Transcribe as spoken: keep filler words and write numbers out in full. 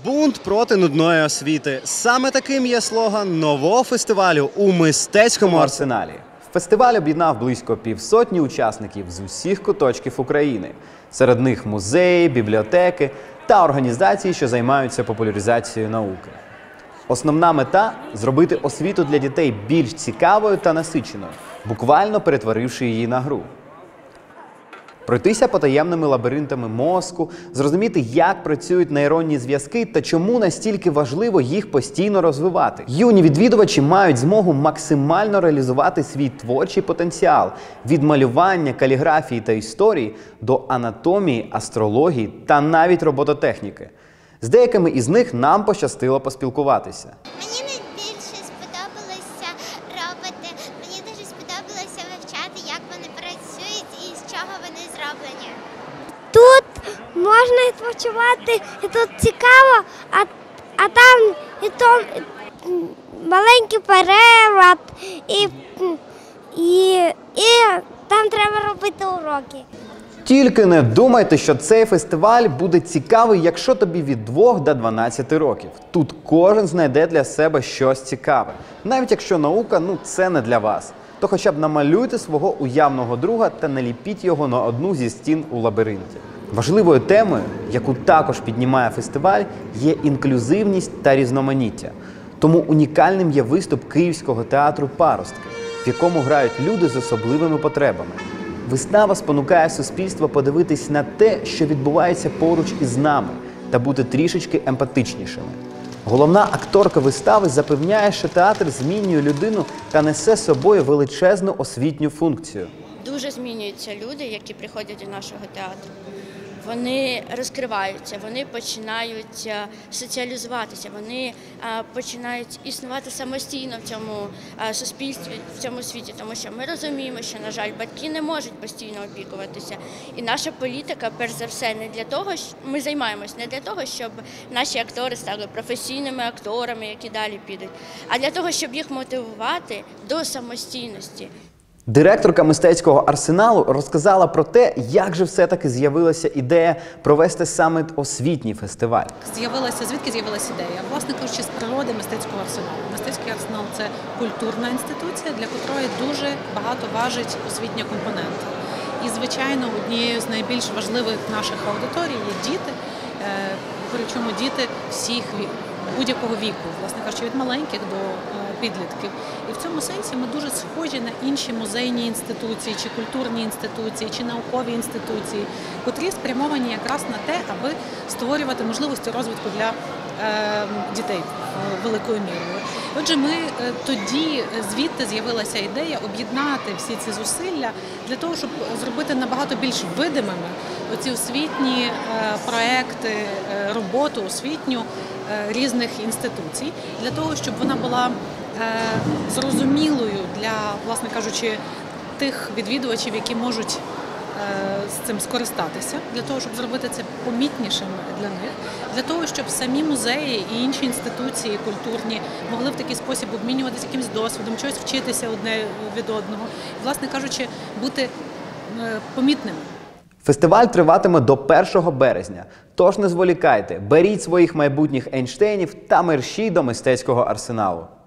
Бунт проти нудної освіти. Саме таким є слоган нового фестивалю у мистецькому арсеналі. Фестиваль об'єднав близько півсотні учасників з усіх куточків України. Серед них музеї, бібліотеки та організації, що займаються популяризацією науки. Основна мета – зробити освіту для дітей більш цікавою та насиченою, буквально перетворивши її на гру. Пройтися потаємними лабіринтами мозку, зрозуміти, як працюють нейронні зв'язки та чому настільки важливо їх постійно розвивати. Юні відвідувачі мають змогу максимально реалізувати свій творчий потенціал – від малювання, каліграфії та історії до анатомії, астрології та навіть робототехніки. З деякими із них нам пощастило поспілкуватися. Мені найбільше сподобалося роботи. Мені дуже сподобалося вивчати, як вони працюють і з чого вони зроблені. Тут можна відпочивати, і тут цікаво, а, а там і то маленький переклад, і, і, і там треба робити уроки. Тільки не думайте, що цей фестиваль буде цікавий, якщо тобі від двох до дванадцяти років. Тут кожен знайде для себе щось цікаве. Навіть якщо наука, ну, це не для вас. То хоча б намалюйте свого уявного друга та наліпіть його на одну зі стін у лабіринті. Важливою темою, яку також піднімає фестиваль, є інклюзивність та різноманіття. Тому унікальним є виступ Київського театру «Паростки», в якому грають люди з особливими потребами. Вистава спонукає суспільство подивитись на те, що відбувається поруч із нами, та бути трішечки емпатичнішими. Головна акторка вистави запевняє, що театр змінює людину та несе з собою величезну освітню функцію. Дуже змінюються люди, які приходять до нашого театру. Вони розкриваються, вони починають соціалізуватися, вони починають існувати самостійно в цьому суспільстві, в цьому світі, тому що ми розуміємо, що, на жаль, батьки не можуть постійно опікуватися. І наша політика, перш за все, не для того, що ми займаємось не для того, щоб наші актори стали професійними акторами, які далі підуть, а для того, щоб їх мотивувати до самостійності. Директорка мистецького арсеналу розказала про те, як же все-таки з'явилася ідея провести саме освітній фестиваль. З'явилася, звідки з'явилася ідея? Власне кажучи, з природи мистецького арсеналу. Мистецький арсенал – це культурна інституція, для котрої дуже багато важить освітня компонента. І, звичайно, однією з найбільш важливих наших аудиторій є діти, причому діти всіх будь-якого віку, власне кажучи, від маленьких до підлітків. І в цьому сенсі ми дуже схожі на інші музейні інституції, чи культурні інституції, чи наукові інституції, котрі спрямовані якраз на те, аби створювати можливості розвитку для е, дітей великою мірою. Отже, ми е, тоді звідти з'явилася ідея об'єднати всі ці зусилля для того, щоб зробити набагато більш видимими оці освітні е, проекти, е, роботу освітню е, різних інституцій, для того, щоб вона була зрозумілою для, власне кажучи, тих відвідувачів, які можуть з цим скористатися, для того, щоб зробити це помітнішим для них, для того, щоб самі музеї і інші інституції культурні могли в такий спосіб обмінюватися якимось досвідом, чогось вчитися одне від одного, власне кажучи, бути помітними. Фестиваль триватиме до першого березня, тож не зволікайте, беріть своїх майбутніх Ейнштейнів та мерщій до мистецького арсеналу.